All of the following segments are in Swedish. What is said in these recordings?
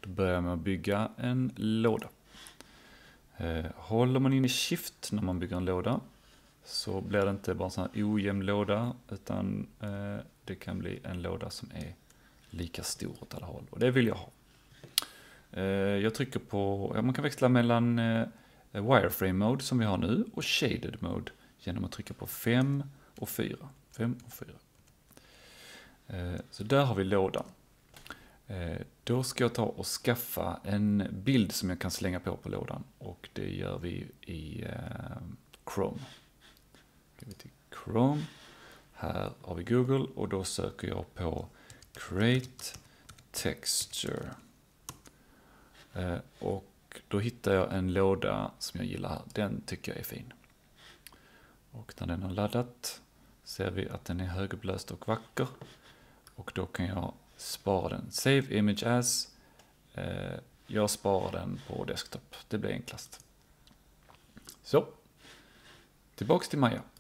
Då börjar jag med att bygga en låda. Håller man in i shift när man bygger en låda så blir det inte bara en sån här ojämn låda, utan det kan bli en låda som är lika stor åt alla håll. Och det vill jag ha. Jag trycker på, man kan växla mellan wireframe mode som vi har nu och shaded mode genom att trycka på 5 och 4. 5 och 4. Så där har vi lådan. Då ska jag ta och skaffa en bild som jag kan slänga på lådan. Och det gör vi i Chrome. Går vi till Chrome. Här har vi Google och då söker jag på Create Texture. Och då hittar jag en låda som jag gillar här. Den tycker jag är fin. Och när den har laddat ser vi att den är högupplöst och vacker. Och då kan jag spara den. Save image as. Jag sparar den på desktop. Det blir enklast. Så. Tillbaks till Maya.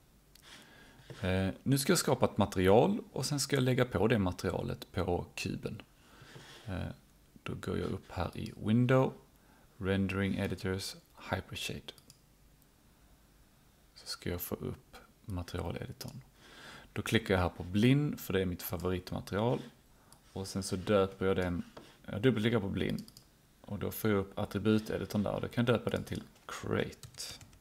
Nu ska jag skapa ett material och sen ska jag lägga på det materialet på kuben. Då går jag upp här i Window, Rendering Editors, Hypershade. Så ska jag få upp materialeditorn. Då klickar jag här på Blinn, för det är mitt favoritmaterial. Och sen så döper jag den, jag dubbelklickar på Blinn. Och då får jag upp attributeditorn där och då kan jag döpa den till Create.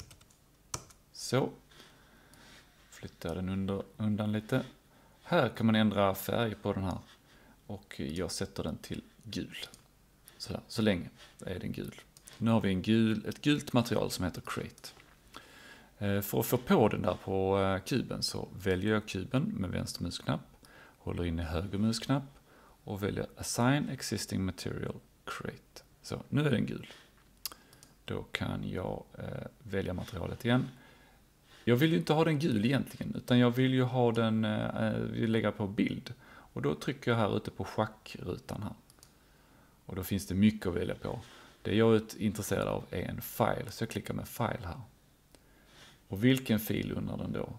Så. Flyttar den undan lite. Här kan man ändra färg på den här. Och jag sätter den till gul. Sådär, så länge är den gul. Nu har vi ett gult material som heter Create. För att få på den där på kuben så väljer jag kuben med vänster musknapp. Håller in i höger musknapp. Och väljer Assign Existing Material Create. Så, nu är den gul. Då kan jag välja materialet igen. Jag vill ju inte ha den gul egentligen, utan jag vill ju ha den, vill lägga på bild. Och då trycker jag här ute på schackrutan här. Och då finns det mycket att välja på. Det jag är intresserad av är en file, så jag klickar med file här. Och vilken fil undrar den då?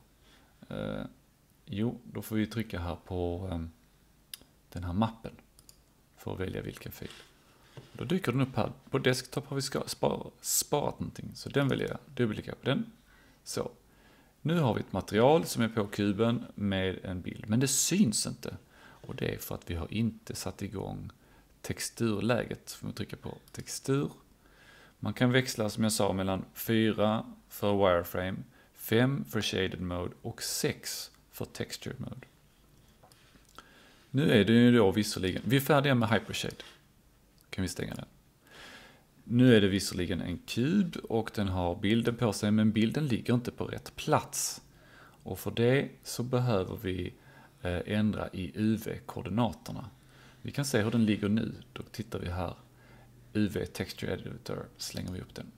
Jo, då får vi trycka här på den här mappen för att välja vilken fil. Då dyker den upp här. På desktop har vi sparat någonting, så den väljer jag. Dubbelklicka på den. Så. Nu har vi ett material som är på kuben med en bild, men det syns inte. Och det är för att vi har inte satt igång texturläget. Får man trycka på textur. Man kan växla, som jag sa, mellan 4 för wireframe, 5 för shaded mode och 6 för texture mode. Nu är det ju då visserligen, vi är färdiga med hypershade. Kan vi stänga den. Nu är det visserligen en kub och den har bilden på sig, men bilden ligger inte på rätt plats. Och för det så behöver vi ändra i UV-koordinaterna. Vi kan se hur den ligger nu. Då tittar vi här. UV Texture Editor, slänger vi upp den.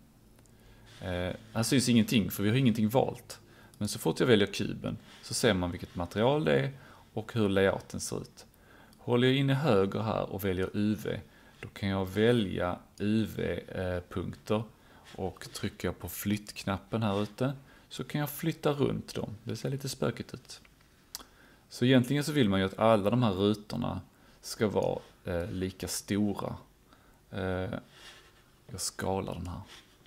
Här syns ingenting, för vi har ingenting valt. Men så fort jag väljer kuben så ser man vilket material det är och hur layouten ser ut. Håller jag inne höger här och väljer UV, då kan jag välja UV-punkter och trycker jag på flyttknappen här ute så kan jag flytta runt dem. Det ser lite spökigt ut. Så egentligen så vill man ju att alla de här rutorna ska vara lika stora. Jag skalar den här.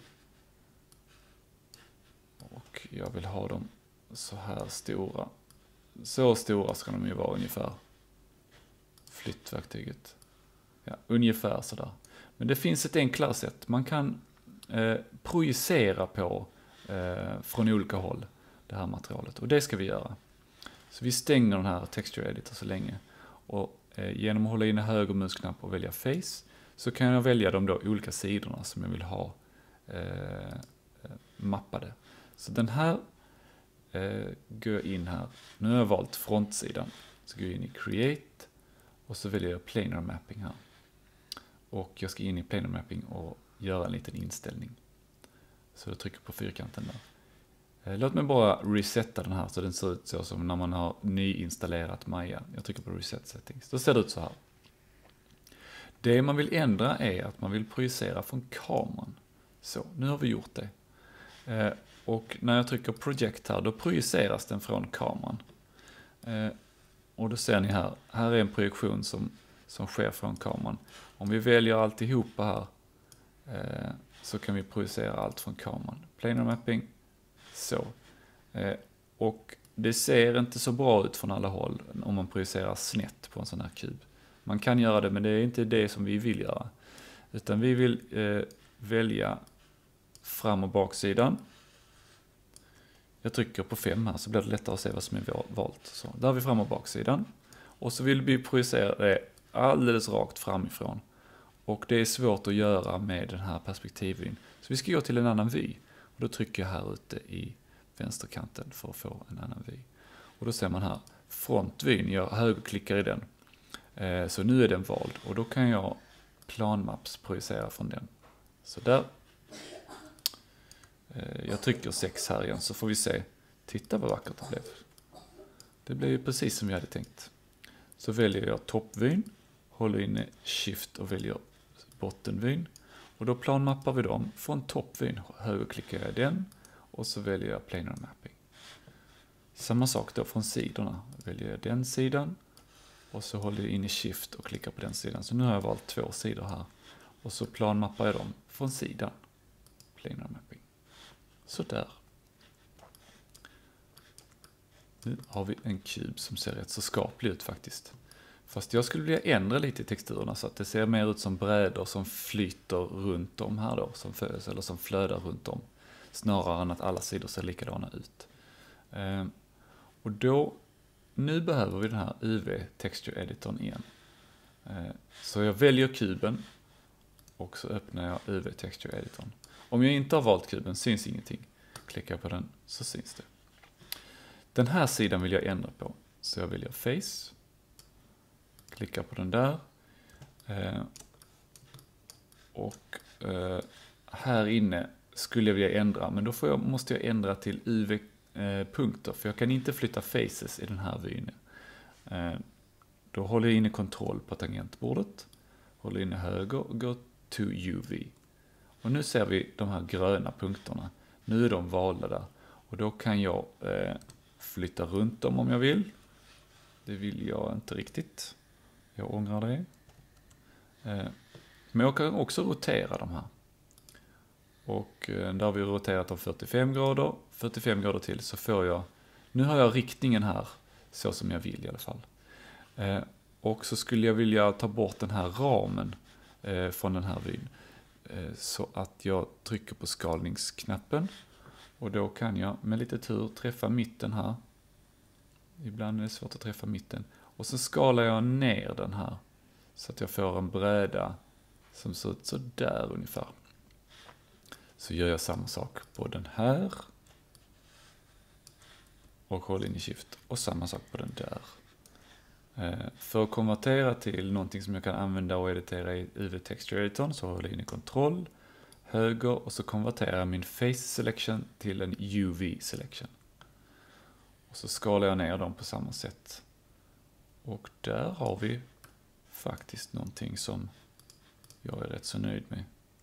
Och jag vill ha dem så här stora. Så stora ska de ju vara ungefär. Flyttverktyget. Ja, ungefär sådär. Men det finns ett enklare sätt. Man kan projicera på från olika håll det här materialet. Och det ska vi göra. Så vi stänger den här texture editor så länge. Och genom att hålla in höger musknapp och välja face så kan jag välja de då olika sidorna som jag vill ha mappade. Så den här går jag in här. Nu har jag valt frontsidan. Så går jag in i create och så väljer jag planar mapping här. Och jag ska in i planar mapping och göra en liten inställning. Så jag trycker på fyrkanten där. Låt mig bara resetta den här så den ser ut så som när man har nyinstallerat Maya. Jag trycker på reset settings. Då ser det ut så här. Det man vill ändra är att man vill projicera från kameran. Så, nu har vi gjort det. Och när jag trycker project här, då projiceras den från kameran. Och då ser ni här är en projektion som som sker från kameran. Om vi väljer alltihopa här så kan vi projicera allt från kameran. Planar mapping, så. Och det ser inte så bra ut från alla håll om man projicerar snett på en sån här kub. Man kan göra det, men det är inte det som vi vill göra. Utan vi vill välja fram- och baksidan. Jag trycker på 5 här så blir det lättare att se vad som är valt. Så, där har vi fram- och baksidan. Och så vill vi projicera det alldeles rakt framifrån. Och det är svårt att göra med den här perspektivvyn. Så vi ska gå till en annan vy. Och då trycker jag här ute i vänsterkanten för att få en annan vy. Och då ser man här, frontvyn, jag högerklickar i den. Så nu är den vald. Och då kan jag planmaps projicera från den. Så där. Jag trycker 6 här igen så får vi se. Titta vad vackert det blev. Det blev ju precis som jag hade tänkt. Så väljer jag toppvyn. Håller inne shift och väljer bottenvyn. Och då planmappar vi dem från toppvyn. Högerklickar jag den. Och så väljer jag planar mapping. Samma sak då från sidorna. Väljer jag den sidan. Och så håller jag in i shift och klickar på den sidan. Så nu har jag valt 2 sidor här. Och så planmappar jag dem från sidan. Planar mapping. Så där. Nu har vi en kub som ser rätt så skaplig ut faktiskt. Fast jag skulle vilja ändra lite i texturerna så att det ser mer ut som brädor som flyter runt om här då. Som flödar runt om. Snarare än att alla sidor ser likadana ut. Och då, nu behöver vi den här UV Texture Editorn igen. Så jag väljer kuben och så öppnar jag UV Texture Editorn. Om jag inte har valt kuben syns ingenting. Klickar jag på den så syns det. Den här sidan vill jag ändra på. Så jag väljer Face. Klickar på den där. Och här inne skulle jag vilja ändra. Men då måste jag ändra till UV-punkter. För jag kan inte flytta faces i den här vyn. Då håller jag inne kontroll på tangentbordet. Håller inne höger och går to UV. Och nu ser vi de här gröna punkterna. Nu är de valda där. Och då kan jag flytta runt dem om jag vill. Det vill jag inte riktigt. Jag ångrar det. Men jag kan också rotera de här. Och där har vi roterat dem 45 grader. 45 grader till så får jag... Nu har jag riktningen här så som jag vill i alla fall. Och så skulle jag vilja ta bort den här ramen från den här vyn. Så att jag trycker på skalningsknappen. Och då kan jag med lite tur träffa mitten här. Ibland är det svårt att träffa mitten. Och så skalar jag ner den här. Så att jag får en bräda som ser ut så där ungefär. Så gör jag samma sak på den här. Och håller in i shift. Och samma sak på den där. För att konvertera till någonting som jag kan använda och editera i UV Texture Editorn så håller jag in i kontroll, höger och så konverterar jag min Face Selection till en UV Selection. Och så skalar jag ner dem på samma sätt. Och där har vi faktiskt någonting som jag är rätt så nöjd med.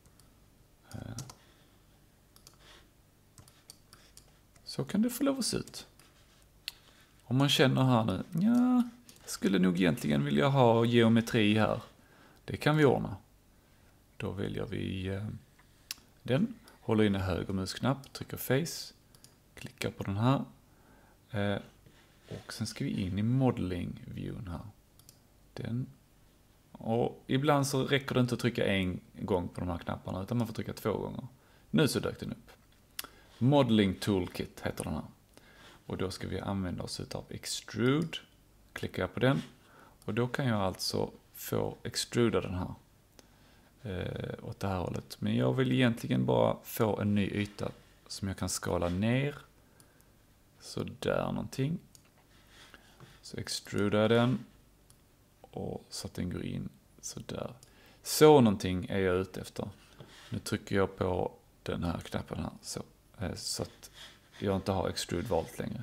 Så kan det få lov att se ut. Om man känner här nu, ja, skulle nog egentligen vilja ha geometri här. Det kan vi ordna. Då väljer vi den. Håller inne höger musknapp, trycker face. Klickar på den här. Och sen ska vi in i modeling-viewn här. Den. Och ibland så räcker det inte att trycka en gång på de här knapparna utan man får trycka 2 gånger. Nu så dök den upp. Modeling Toolkit heter den här. Och då ska vi använda oss av Extrude. Klickar jag på den. Och då kan jag alltså få extruda den här. Åt det här hållet. Men jag vill egentligen bara få en ny yta som jag kan skala ner. Så där någonting. Så extrudar jag den. Och så att den går in så där. Så någonting är jag ute efter. Nu trycker jag på den här knappen här. Så att jag inte har extrude valt längre.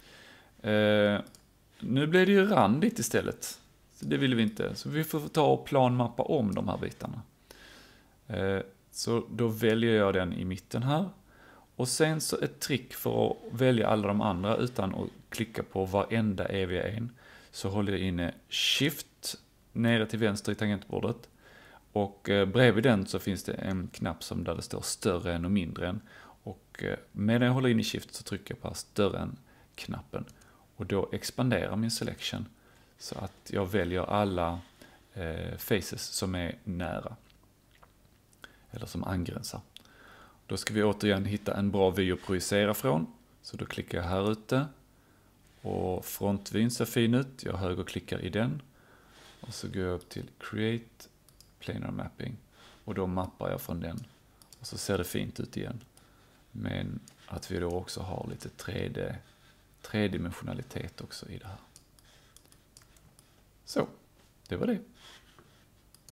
Nu blir det ju randigt istället. Så det vill vi inte. Så vi får ta och planmappa om de här bitarna. Så då väljer jag den i mitten här. Och sen så ett trick för att välja alla de andra utan att klicka på varenda EVA1. Så håller jag inne Shift nere till vänster i tangentbordet. Och bredvid den så finns det en knapp där det står större än och mindre än. Och medan jag håller in i shift så trycker jag på större än-knappen. Och då expanderar min selection så att jag väljer alla faces som är nära. Eller som angränsar. Då ska vi återigen hitta en bra vy att projicera från. Så då klickar jag här ute. Och frontvyn ser fin ut. Jag högerklickar i den. Och så går jag upp till Create Planar Mapping. Och då mappar jag från den. Och så ser det fint ut igen. Men att vi då också har lite tredimensionalitet också i det här. Så, det var det.